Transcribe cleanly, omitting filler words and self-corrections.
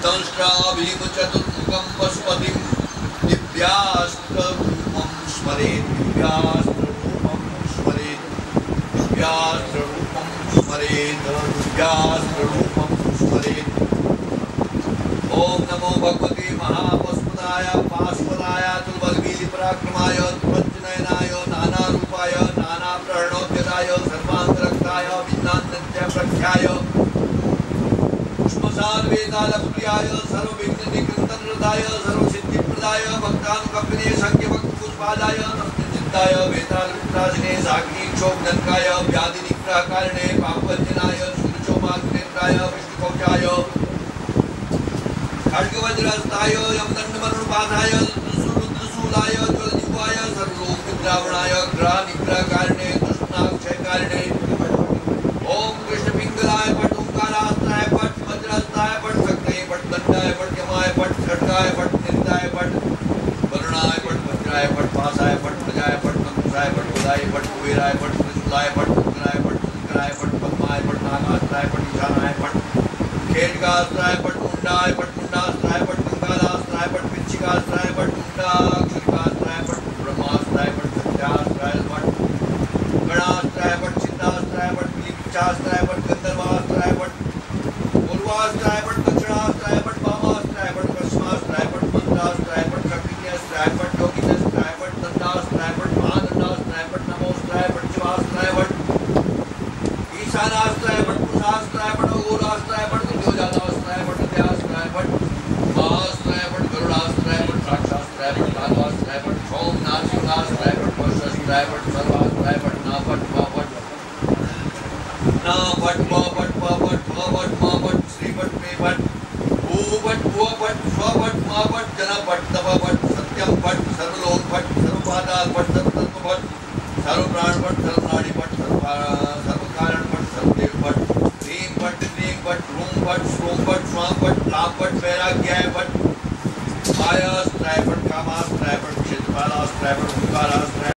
दंष्ट्राभीमचतुर्मुखं पशुपतिं दिव्यास्त्ररूपं स्मरेत् दिव्यास्त्ररूपं स्मरेत् दिव्यास्त्ररूपं स्मरेत् दिव्यास्त्ररूपं स्मरेत्। ओम नमो भगवते महापस्पदाय पाशुपदाय तुल्बलवीलिपराक्रमाय त्रिपञ्चनयनाय नानारूपाय नानाप्रणोद्यताय सर्वान्तरक्ताय भिन्नान्तप्रख्याय पुष्पसारवेदालप्रियाय सर्वविघ्ननिकृन्तनरताय सर्वसिद्धिप्रदाय भक्तानुकम्पिने सङ्ख्यभक्तपुष्पादाय नमस्कृताय वेदालवित्राजिने साग्निक्षोभनकाय व्याधिनिग्रहकारिणे पापवञ्चनाय सूर्यचोमाग्नेत्राय विष्णुकौचाय खड्गवज्रहस्ताय यमदण्डमरुणपादाय रुद्रशूलाय ज्वलजिह्वाय सर्वलोकनिद्रावणाय ग्रहनिग्रहकारिणे तृष्णाक्षयकारिणे ओम कृष्णपिङ्गलाय पट ओंकारास्त्राय पट वज्रहस्ताय पट शक्तये पट दण्डाय पट यमाय पट खड्गाय पट निरिताय पट वरुणाय पट वज्राय पट पासाय पट प्रजाय पट मंकुशाय पट उदाय पट कुबेराय पट त्रिशूलाय पट उग्राय पट शंकराय पट पद्माय पट नागास्त्राय पट ईशानाय पट खेटगास्त्राय पट मुंडाय पट मुंडास्त्राय पट मंगलास्त्राय पट पिच्छिकास्त्राय पट मुंडाक्षरिकास्त्राय पट ब्रह्मास्त्राय पट सत्यास्त्राय पट गणास्त्राय पट चिन्तास्त्राय पट विलिपिच्छास्त्राय पट गंधर्वास्त्राय पट पूर्वास्त्राय पट दक्षिणास्त्राय पट वामास्त्राय पट पश्चिमास्त्राय पट मंत्रास्त्राय पट शक्तिन्यास्त्राय पट योगिन्यास्त्राय पट दंडास्त्राय पट महादंडास्त्राय पट नमोस्त्राय पट शिवास्त्राय पट ईशानास्त्राय पट पुरुषास्त्राय पट अघोरास्त्राय पट दुर्योधनास्त्राय पट त्यास्त्राय पट महास्त्राय पट गरुडास्त्राय पट राक्षास्त्राय पट नागास्त्राय पट सोमनाथशिवास्त्राय पट वशस्त्राय पट सर्वास्त्राय पट ना पट वा पट ना पट वा पट वा पट वा पट मा पट श्री पट मे पट भू पट भुव पट स्व पट मा पट जन पट तप पट सत्यम पट सर्वलोक पट सर्वपादाल पट सर्वतत्व पट सर्वप्राण पट सर्वनाड़ी पट सर्वकारण पट सर्वदेव पट ह्रीं पट क्लीं पट ह्रूं पट श्रूं पट स्वां पट लाभ पट वैराग्याय पट मायास्त्राय पट कामास्त्राय पट क्षेत्रपालास्त्राय पट ओंकारास्त्राय